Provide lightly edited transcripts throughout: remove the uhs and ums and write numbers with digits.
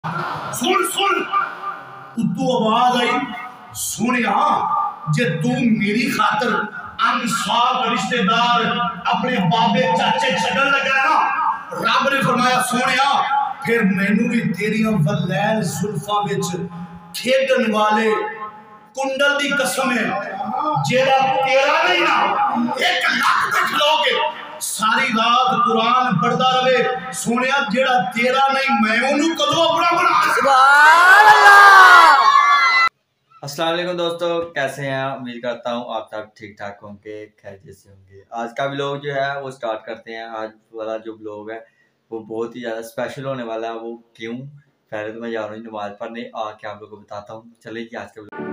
सुन सुन उतू आवाज आई, सुनिया जे तू मेरी खातर अनसाब रिश्तेदार अपने बाबे चाचे छड़न लगा ना, रब ने फरमाया सोनिया फिर मैनू भी तेरियां वलैल जुल्फां विच खेडन वाले कुंडल दी कसम है, जेड़ा तेरा नहीं ना 1 लाख तक खलोगे सारी रात कुरान पढ़ता रहे, सोनिया जेड़ा तेरा नहीं मैं ओनू कदों अपना बना। सुभान अल्लाह। अस्सलाम वालेकुम दोस्तों, कैसे हैं? उम्मीद करता हूँ आप सब ठीक ठाक होंगे, खैरियत से होंगे। आज का व्लॉग जो है वो स्टार्ट करते हैं। आज वाला जो व्लॉग है वो बहुत ही ज़्यादा स्पेशल होने वाला है। वो क्यों? पहले तो मैं जा रहा हूँ नमाज़ पढ़ने, आके आप लोगों को बताता हूँ। चलिए कि आज का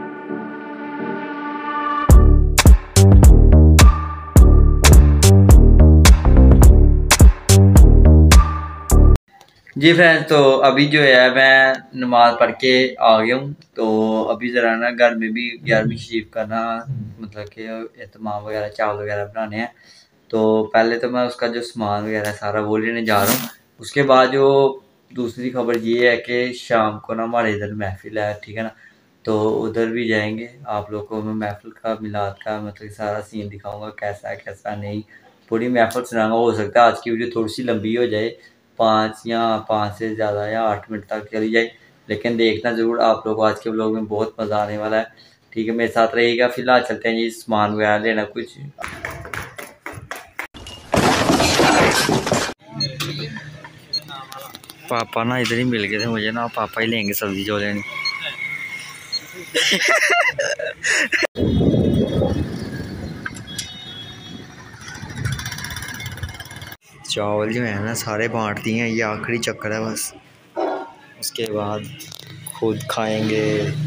जी फ्रेंड्स, तो अभी जो है मैं नमाज़ पढ़ के आ गया हूँ। तो अभी ज़रा ना घर में भी 11वीं शरीफ का ना मतलब कि एहतमाम वगैरह चावल वगैरह बनाने हैं। तो पहले तो मैं उसका जो सामान वगैरह सारा वो लेने जा रहा हूँ। उसके बाद जो दूसरी खबर ये है कि शाम को ना हमारे इधर महफिल है, ठीक है ना, तो उधर भी जाएंगे। आप लोगों को मैं महफिल का मिलाद का मतलब सारा सीन दिखाऊंगा, कैसा है कैसा नहीं, पूरी महफिल सुनाऊंगा। हो सकता है आज की वीडियो थोड़ी सी लंबी हो जाए, 5 से ज़्यादा या 8 मिनट तक चली जाए, लेकिन देखना ज़रूर आप लोग। आज के व्लॉग में बहुत मज़ा आने वाला है, ठीक है, मेरे साथ रहिएगा। फिलहाल चलते हैं जी सामान वगैरह लेना कुछ। पापा ना इधर ही मिल गए थे मुझे ना, पापा ही लेंगे सब्जी जो लेनी। चावल जो है ना सारे बांट दिए हैं, ये आखिरी चक्कर है बस, उसके बाद खुद खाएंगे।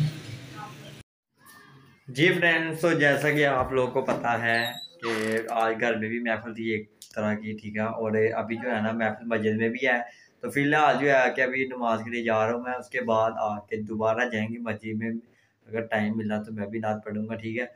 जी फ्रेंड्स, तो जैसा कि आप लोगों को पता है कि आज घर में भी महफिल थी एक तरह की, ठीक है, और अभी जो है ना महफिल मस्जिद में भी है। तो फिलहाल जो है कि अभी नमाज के लिए जा रहा हूँ मैं, उसके बाद आके दोबारा जाएंगे मस्जिद में। अगर टाइम मिला तो मैं भी नात पढ़ूंगा, ठीक है।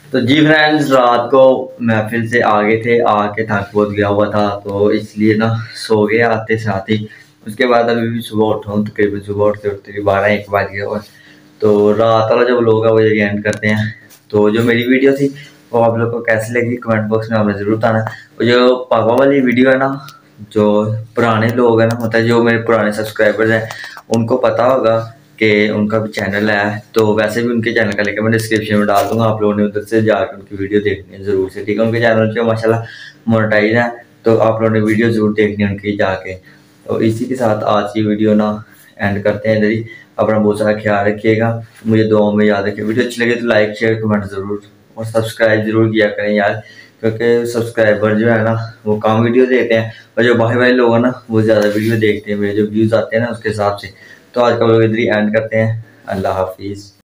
तो जी फ्रेंड्स, रात को महफिल से आगे थे, आके थक बहुत गया हुआ था, तो इसलिए ना सो गए आते साथ ही। उसके बाद अभी भी सुबह उठा हूँ, तकरीबन सुबह उठते उठते 12-1 बज गया हुआ। तो रात वाला जो व्लॉग है वो यही एंड करते हैं। तो जो मेरी वीडियो थी वो आप लोग को कैसी लगी कमेंट बॉक्स में आपने ज़रूर बताना। और जो पापा वाली वीडियो है ना, जो पुराने लोग हैं ना, मतलब जो मेरे पुराने सब्सक्राइबर्स हैं, उनको पता होगा कि उनका भी चैनल है। तो वैसे भी उनके चैनल का लिंक मैं डिस्क्रिप्शन में डाल दूंगा, आप लोगों ने उधर से जाकर उनकी वीडियो देखनी है ज़रूर से, ठीक है। उनके चैनल जो माशाल्लाह मोनेटाइज है, तो आप लोगों ने वीडियो ज़रूर देखनी है उनकी जाके। तो इसी के साथ आज की वीडियो ना एंड करते हैं इधर ही। अपना बहुत सारा ख्याल रखिएगा, मुझे दुआओं में याद रखिए। वीडियो अच्छी लगे तो लाइक शेयर कमेंट ज़रूर और सब्सक्राइब ज़रूर किया करें यार, क्योंकि सब्सक्राइबर जो है ना वो कम वीडियो देखते हैं, और जो बाहर वाले लोग हैं ना वो ज़्यादा वीडियो देखते हैं, मेरे जो व्यूज़ आते हैं ना उसके हिसाब से। तो आज का वीडियो इधर ही एंड करते हैं। अल्लाह हाफिज़।